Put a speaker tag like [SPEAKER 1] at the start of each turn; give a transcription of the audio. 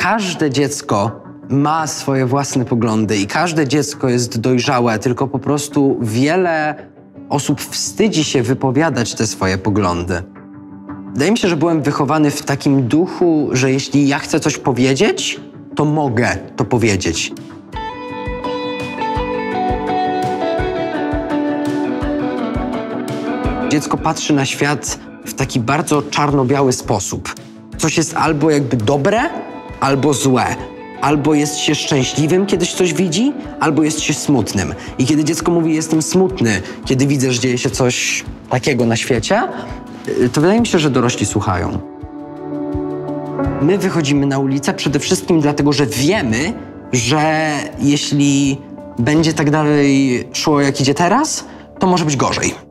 [SPEAKER 1] każde dziecko ma swoje własne poglądy i każde dziecko jest dojrzałe, tylko po prostu wiele osób wstydzi się wypowiadać te swoje poglądy. Wydaje mi się, że byłem wychowany w takim duchu, że jeśli ja chcę coś powiedzieć, to mogę to powiedzieć. Dziecko patrzy na świat w taki bardzo czarno-biały sposób. Coś jest albo jakby dobre, albo złe. Albo jest się szczęśliwym, kiedy coś widzi, albo jest się smutnym. I kiedy dziecko mówi, jestem smutny, kiedy widzę, że dzieje się coś takiego na świecie, to wydaje mi się, że dorośli słuchają. My wychodzimy na ulicę przede wszystkim dlatego, że wiemy, że jeśli będzie tak dalej szło, jak idzie teraz, to może być gorzej.